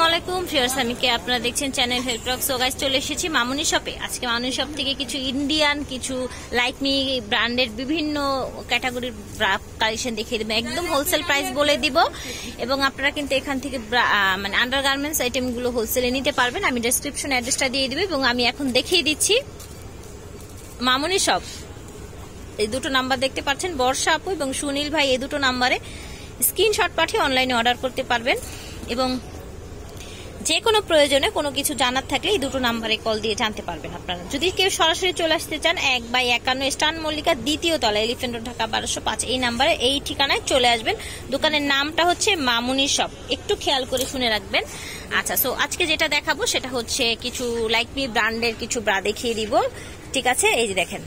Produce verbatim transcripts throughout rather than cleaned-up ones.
আলাইকুম ভিউয়ার্স, আমি কে আপনারা দেখছেন চ্যানেল হেল্পরক। সো গাইস, চলে এসেছি মামুনি শপে। আজকে মামুনি শপ থেকে কিছু ইন্ডিয়ান, কিছু লাইকমি ব্র্যান্ডের বিভিন্ন ক্যাটাগরির কালেকশন দেখিয়ে দেবো, একদম হোলসেল প্রাইস বলে দিব। এবং আপনারা কিন্তু এখান থেকে মানে আন্ডারগার্মেন্টস আইটেমগুলো হোলসেলে নিতে পারবেন। আমি ডেসক্রিপশন অ্যাড্রেসটা দিয়ে দিব এবং আমি এখন দেখিয়ে দিচ্ছি মামুনি শপ। এই দুটো নাম্বার দেখতে পাচ্ছেন, বর্ষা আপু এবং সুনীল ভাই, এই দুটো নাম্বারে স্ক্রিনশট পাঠিয়ে অনলাইনে অর্ডার করতে পারবেন। এবং যে কোনো প্রয়োজনে কোনো কিছু জানার থাকলে এই দুটো নাম্বারে কল দিয়ে জানতে পারবেন আপনারা। যদি কেউ সরাসরি চলে আসতে চান, এক বাই একান্ন স্টান মল্লিকা দ্বিতীয় তলা, এলিফেন্ট রোড, ঢাকা বারোশো পাঁচ, এই নাম্বারে এই ঠিকানায় চলে আসবেন। দোকানের নামটা হচ্ছে মামুনি শপ, একটু খেয়াল করে শুনে রাখবেন। আচ্ছা, সো আজকে যেটা দেখাবো সেটা হচ্ছে কিছু লাইকমি ব্র্যান্ডের কিছু ব্রা দেখিয়ে দিব, ঠিক আছে? এই যে দেখেন,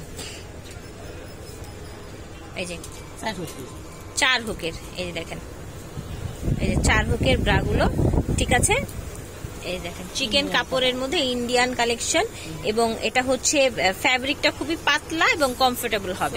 এই যে চার হুকের, এই যে দেখেন, এই যে চার হুকের ব্রাগুলো, ঠিক আছে? এই দেখেন চিকেন কাপড়ের মধ্যে ইন্ডিয়ান কালেকশন, এবং এটা হচ্ছে ফ্যাব্রিকটা খুবই পাতলা এবং কমফোর্টেবল হবে।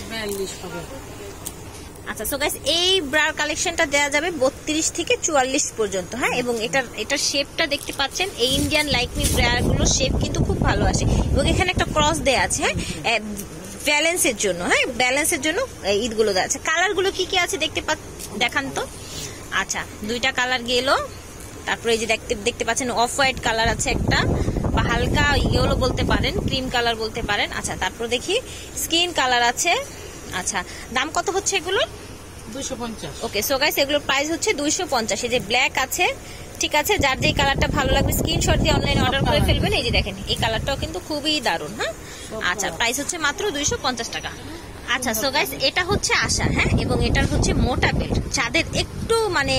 আচ্ছা, সো গাইস, এই ব্রার কালেকশনটা দেওয়া যাবে বত্রিশ থেকে চুয়াল্লিশ পর্যন্ত, হ্যাঁ। এবং এটার এটার শেপটা দেখতে পাচ্ছেন, এই ইন্ডিয়ান লাইকমি ব্রাগুলোর শেপ কিন্তু খুব ভালো আসে। এবং এখানে একটা ক্রস দেয়া আছে, হ্যাঁ, ব্যালেন্সের জন্য, হ্যাঁ, ব্যালেন্সের জন্য ঈদগুলো দেওয়া আছে। কালার গুলো কি কি আছে দেখতে দেখান তো। আচ্ছা, দুইটা কালার গেল। তারপরে এই যে দেখতে দেখতে পাচ্ছেন অফ হোয়াইট কালার আছে একটা, বা হালকা ইয়েলো বলতে পারেন, ক্রিম কালার বলতে পারেন। আচ্ছা, তারপর দেখি স্কিন কালার আছে। আচ্ছা, দাম কত হচ্ছে এগুলো? দুইশো পঞ্চাশ। ওকে, সো গাইস, এগুলোর প্রাইস হচ্ছে দুইশো পঞ্চাশ। এই যে ব্ল্যাক আছে, ঠিক আছে? যার যে কালারটা ভালো লাগবে স্ক্রিনশট দিয়ে অনলাইনে অর্ডার করে ফেলবেন। এই যে দেখেন, এই কালারটাও কিন্তু খুবই দারুণ, হ্যাঁ। আচ্ছা, প্রাইস হচ্ছে মাত্র দুইশো পঞ্চাশ টাকা। আচ্ছা, সো গাইস, এটা হচ্ছে আশা, হ্যাঁ, এবং এটার হচ্ছে মোটা বেল্ট। যাদের একটু মানে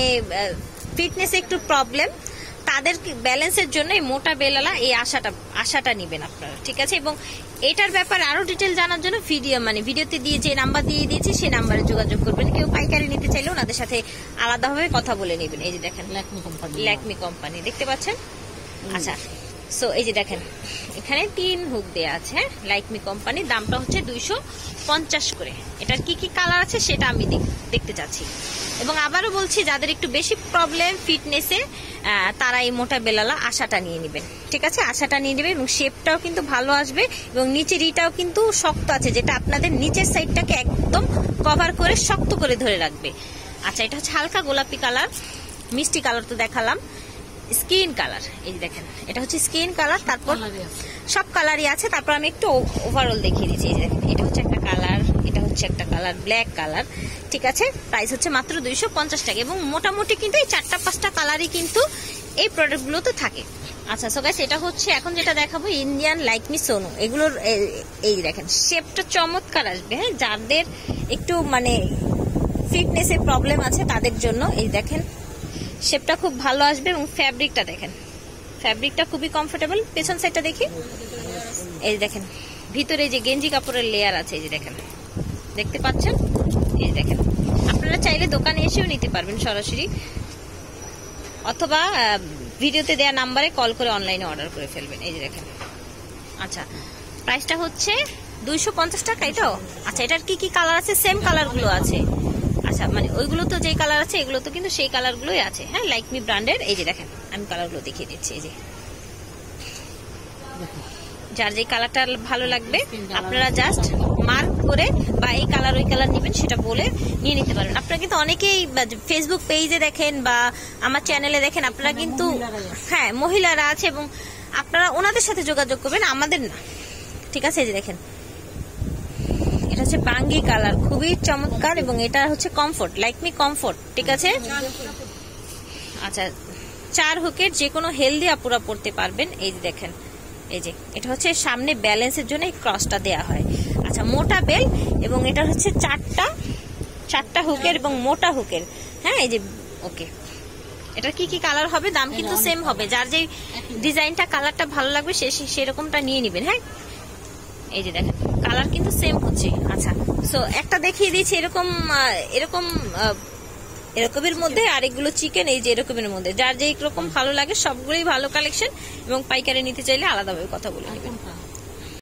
ফিটনেস একটু প্রবলেম, তাদের ব্যালেন্সের জন্য এই মোটা বেলালা এই আশাটা আশাটা নিবেন আপনারা, ঠিক আছে? এবং এটার ব্যাপারে আরো ডিটেল জানার জন্য ভিডিও মানে ভিডিওতে দিয়ে যে নাম্বার দিয়ে দিয়েছি সেই নাম্বারে যোগাযোগ করবেন। কেউ পাইকারি নিতে চাইলে ওনাদের সাথে আলাদাভাবে কথা বলে নেবেন। এই যে দেখেন ল্যাকমি কোম্পানি, ল্যাকমি কোম্পানি দেখতে পাচ্ছেন। আচ্ছা, সো এই যে দেখেন, এখানে তিন হুক দেয়া আছে, লাইকমি কোম্পানি। দামটা হচ্ছে দুইশো পঞ্চাশ করে। এটার কি কি কালার আছে সেটা আমি দেখতে চাচ্ছি। এবং আবারও বলছি, যাদের একটু বেশি প্রবলেম ফিটনেসে, তারা এই মোটা বেলালা আশাটা নিয়ে নেবেন, ঠিক আছে? আশাটা নিয়ে নেবেন এবং শেপটাও কিন্তু ভালো আসবে, এবং নিচের ইটাও কিন্তু শক্ত আছে, যেটা আপনাদের নিচের সাইডটাকে একদম কভার করে শক্ত করে ধরে রাখবে। আচ্ছা, এটা হচ্ছে হালকা গোলাপি কালার, মিষ্টি কালার তো দেখালাম। স্কিন কালার, এই দেখেন, এটা হচ্ছে স্কিন কালার। তারপর সব কালারই আছে। তারপর আমি একটু ওভারঅল দেখিয়ে দিচ্ছি। এই দেখেন, এটা হচ্ছে একটা কালার, এটা হচ্ছে একটা কালার, ব্ল্যাক কালার, ঠিক আছে? প্রাইস হচ্ছে মাত্র দুইশো পঞ্চাশ টাকা। এবং মোটামুটি কিন্তু এই চারটা পাঁচটা কালারই কিন্তু এই প্রোডাক্টগুলোতে থাকে। আচ্ছা, সো গাইস, এটা হচ্ছে এখন যেটা দেখাবো ইন্ডিয়ান লাইকমি সোনু। এগুলোর এই দেখেন শেপটা চমৎকার আসবে, হ্যাঁ। যাদের একটু মানে ফিটনেসের প্রবলেম আছে তাদের জন্য এই দেখেন শেপটা খুব ভালো আসবে। এবং ফ্যাব্রিকটা দেখেন, ফ্যাব্রিকটা খুবই কমফোর্টেবল। পেছন সাইডটা দেখি, এই দেখেন ভিতরে যে গেঞ্জি কাপড়ের লেয়ার আছে, এই যে দেখেন, দেখতে পাচ্ছেন? এই দেখেন, আপনারা চাইলে দোকানে এসেও নিতে পারবেন সরাসরি, অথবা ভিডিওতে দেওয়া নাম্বারে কল করে অনলাইনে অর্ডার করে ফেলবেন। এই যে দেখেন। আচ্ছা, প্রাইসটা হচ্ছে দুইশো পঞ্চাশ টাকা। এটাও আচ্ছা, এটার কি কি কালার আছে? সেম কালার গুলো আছে। আচ্ছা, মানে ওইগুলো তো যেই কালার আছে এগুলো তো কিন্তু সেই কালার গুলোই আছে, হ্যাঁ, লাইকমি ব্র্যান্ডের। এই যে দেখেন, আমি কালার গুলো দেখিয়ে দিচ্ছি। এই যে যার যে কালারটা ভালো লাগবে আপনারা জাস্ট মার্ক করে বা এই কালার ওই কালার নেবেন সেটা বলে নিয়ে নিতে পারেন। আপনারা কিন্তু অনেকেই ফেসবুক পেজে দেখেন বা আমার চ্যানেলে দেখেন, আপনারা কিন্তু, হ্যাঁ, মহিলারা আছে এবং আপনারা ওনাদের সাথে যোগাযোগ করবেন, আমাদের না, ঠিক আছে? এই যে দেখেন, এটা হচ্ছে বাঙ্গি কালার, খুবই চমৎকার। এবং এটা হচ্ছে কমফোর্ট, লাইকমি কমফোর্ট, ঠিক আছে? আচ্ছা, চার হুকের যে কোনো হেলদি আপুরা পড়তে পারবেন। এই যে দেখেন, এই যে এটা হচ্ছে সামনে ব্যালেন্সের জন্য এই ক্রসটা দেয়া হয়। আচ্ছা, মোটা বেল, এবং এটা হচ্ছে চারটা চারটা হুকের এবং মোটা হুকের, হ্যাঁ। এই যে ওকে, এটা কি কি কালার হবে? দাম কিন্তু সেম হবে। যার যে ডিজাইনটা কালারটা ভালো লাগবে সে সেরকমটা নিয়ে নেবেন, হ্যাঁ। এই যে দেখেন, কালার কিন্তু সেম হচ্ছে। আচ্ছা, সো একটা দেখিয়ে দিয়েছি এরকম এরকম এরকমের মধ্যে, আরেকগুলো চিকেন, এই যে এরকমের মধ্যে। যার যে রকম ভালো লাগে সবগুলোই ভালো কালেকশন, এবং পাইকারি নিতে চাইলে আলাদাভাবে কথা বলে নেবেন।